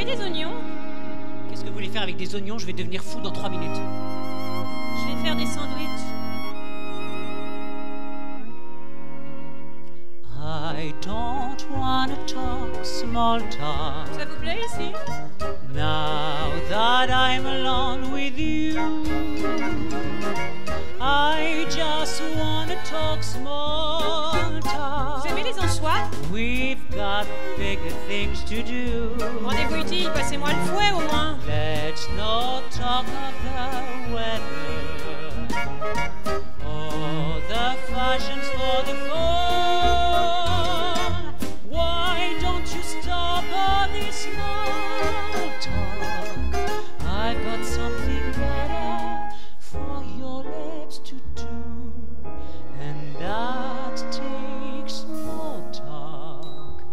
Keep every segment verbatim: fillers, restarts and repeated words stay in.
avez des oignons? Qu'est-ce que vous voulez faire avec des oignons? Je vais devenir fou dans trois minutes. Je vais faire des sandwichs. I don't wanna talk small talk. Ça vous plaît ici? Now that I'm alone with you, I just wanna talk small talk. Vous aimez les anchois? We've got bigger things to do. Rendez-vous utile, passez-moi le fouet au moins. Let's not talk of the weather or the fashions for the fall. Why don't you stop all this small talk? I've got something better for your lips to do, and that takes small talk.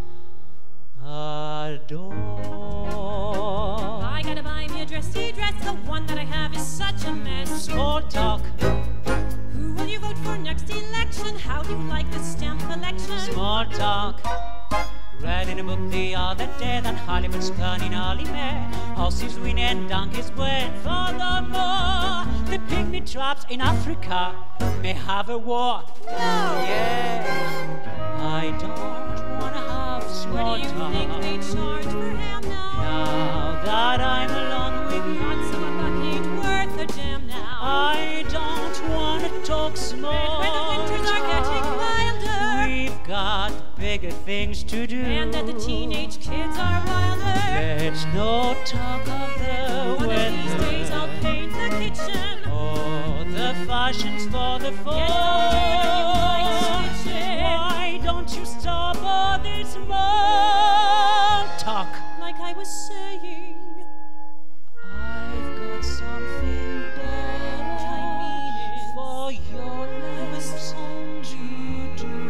Adore. I gotta buy me a dressy dress. The one that I have is such a mess. Small talk. Who will you vote for next election? How do you like the stamp collection? Small talk. Read in a book the other day that Hollywood's turning early May. Horses win and donkeys wait. Furthermore, the pygmy tribes in Africa may have a war. No! Yeah, I don't wanna have small What do you talk. think they charge for him now? Now that I'm alone with you, Not so a buck ain't worth a damn now. I don't wanna talk small When the winters are getting talk. milder, We've got bigger things to do, and that the teenage kids are wilder. Let's not talk of the One weather of these days I'll paint the kitchen. or the fashions for the fall. Get on with it, you like stitching. Why don't you stop all this small talk? Like I was saying, I've got something better I mean it. for your lips to do.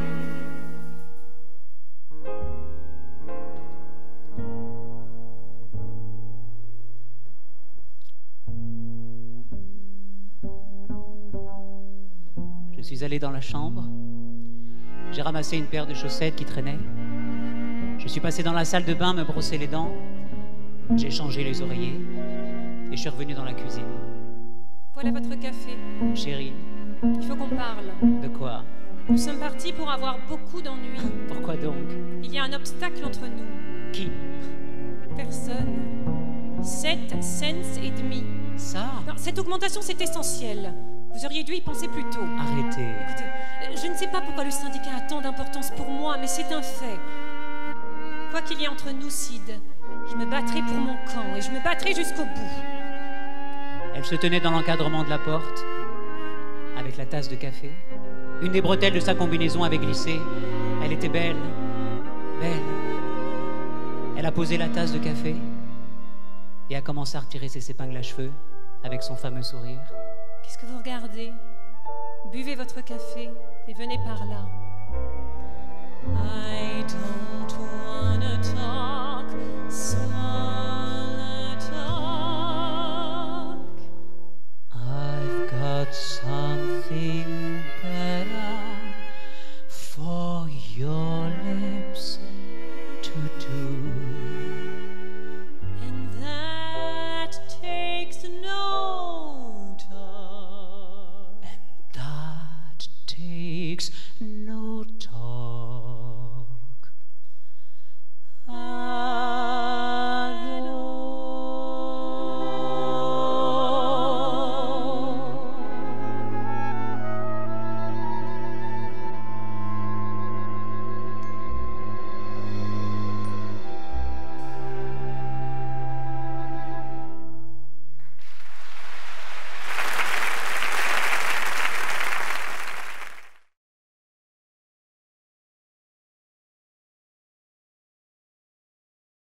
Je suis allé dans la chambre. J'ai ramassé une paire de chaussettes qui traînaient. Je suis passé dans la salle de bain me brosser les dents. J'ai changé les oreillers et je suis revenu dans la cuisine. voilà votre café. Chérie, Il faut qu'on parle. de quoi? Nous sommes partis pour avoir beaucoup d'ennuis. Pourquoi donc? Il y a un obstacle entre nous. Qui? Personne. Sept cents et demi. Ça? Non, cette augmentation, c'est essentiel. Vous auriez dû y penser plus tôt. Arrêtez. Écoutez, euh, je ne sais pas pourquoi le syndicat a tant d'importance pour moi, mais c'est un fait. Quoi qu'il y ait entre nous, Sid, je me battrai pour mon camp et je me battrai jusqu'au bout. Elle se tenait dans l'encadrement de la porte, avec la tasse de café. Une des bretelles de sa combinaison avait glissé. Elle était belle, belle. Elle a posé la tasse de café et a commencé à retirer ses épingles à cheveux avec son fameux sourire. Qu'est-ce que vous regardez? Buvez votre café et venez par là. I don't wanna talk small talk. I've got something better for your